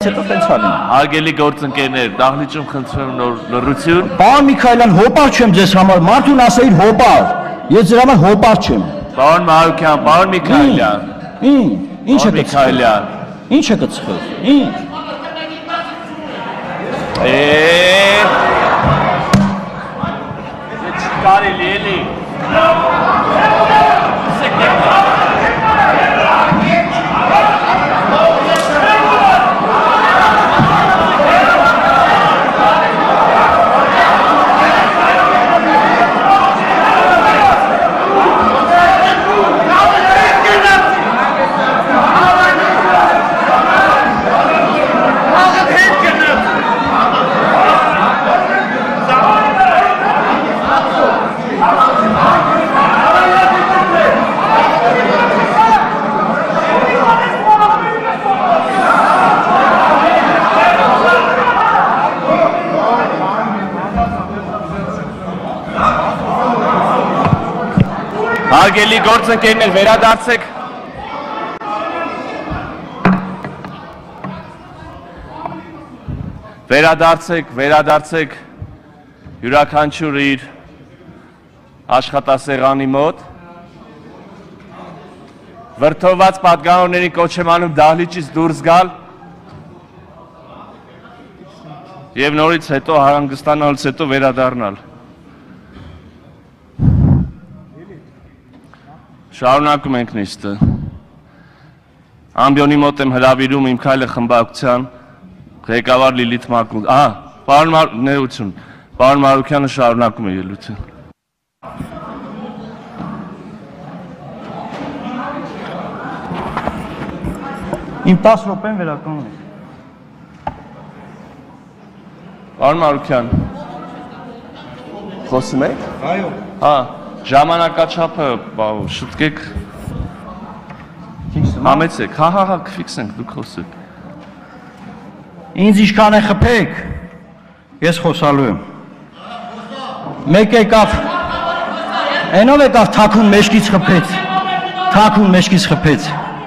Հետո տենց արին։ Հարգելի գործընկերներ, դահլիճում խնդրում նոր լրություն։ Պարոն Միքայելյան, հոպար չեմ ձեզ համար, մարդուն ասեիր հոպար։ Ես ձեր համար հոպար չեմ։ Պարոն Մարուկյան, պարոն Միքայելյան։ Ինչ է Միքայելյան։ Ինչ է կծխել։ Ինչ։ Կարելի էլի։ Հարգելի գործընկերներ, վերադարձեք։ Վերադարձեք յուրաքանչյուր իր աշխատասեղանի մոտ։ Վրդովված պատգամավորների կոչ եմ անում դահլիճից դուրս գալ եւ նորից հետո հանգստանալուց հետո վերադառնալ։ Շարունակում ենք նիստը։ Ամբիոնի մոտ եմ հրավիրում իմ քայլը խմբակցության ղեկավար Լիլիթ Մակուն։ Պարոն Մարուկյանը շարունակում է ելույթը։ Իմ 10 րոպեն վերականգնի։ Պարոն Մարուկյան, խոսում եք։ Այո։ Հա, ժամանակաչափը շուտկեք։ Համեցեք, հա, կֆիքսենք, դուք խոսեք։ Ինձ ինչքան է խփեք, ես խոսալու եմ։ Մեկ եկավ, այնով եկավ թաքուն մեջքից խփեց։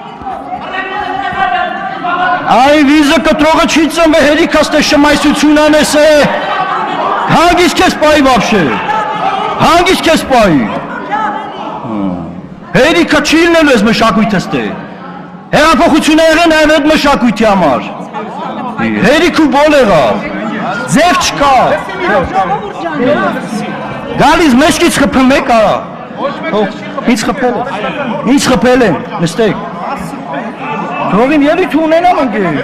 Այ վիզը կտրողը չի ծնվե, հերիքաս տե շմայսություն անես է։ Հանգիստ քեզ պայի վաբշե։ Հանգիստ քեզ պայի։ Հերիքա չի լինելու ես մշակույթս տե։ Հեղափոխություն է եղել նաև այդ մշակույթի համար։ Հերիք ու բոլ եղավ։ Ձև չկա։ Գալիս մեջքից խփում եք արա։ Ինչ խփել են, նստեք։ Թողին ելույթ ունենամ ընկեր։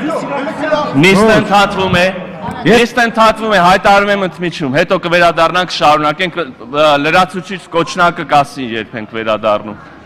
Նիստը ընդհատվում է, հայտարարում եմ ընդմիջում, հետո կվերադառնանք, շարունակենք, լրացուցիչ կոչնակը կասի երբ ենք վերադառնում։